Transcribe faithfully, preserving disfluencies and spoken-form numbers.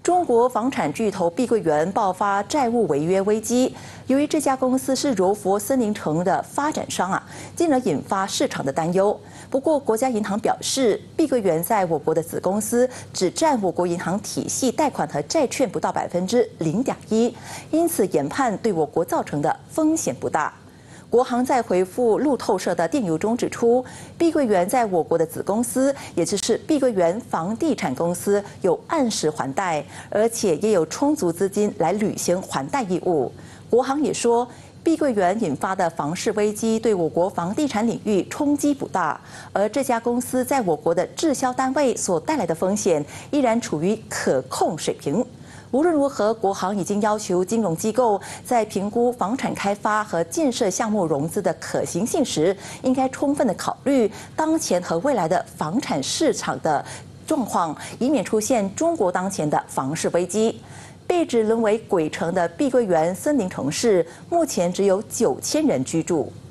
中国房产巨头碧桂园爆发债务违约危机。由于这家公司是柔佛森林城的发展商啊，进而引发市场的担忧。不过，国家银行表示，碧桂园在我国的子公司只占我国银行体系贷款和债券不到百分之零点一，因此研判对我国造成的风险不大。 国行在回复路透社的电邮中指出，碧桂园在我国的子公司，也就是碧桂园房地产公司，有按时还贷，而且也有充足资金来履行还贷义务。国行也说，碧桂园引发的房市危机对我国房地产领域冲击不大，而这家公司在我国的滞销单位所带来的风险依然处于可控水平。 无论如何，国行已经要求金融机构在评估房产开发和建设项目融资的可行性时，应该充分的考虑当前和未来的房产市场的状况，以免出现中国当前的房市危机。被指沦为鬼城的碧桂园森林城市，目前只有九千人居住。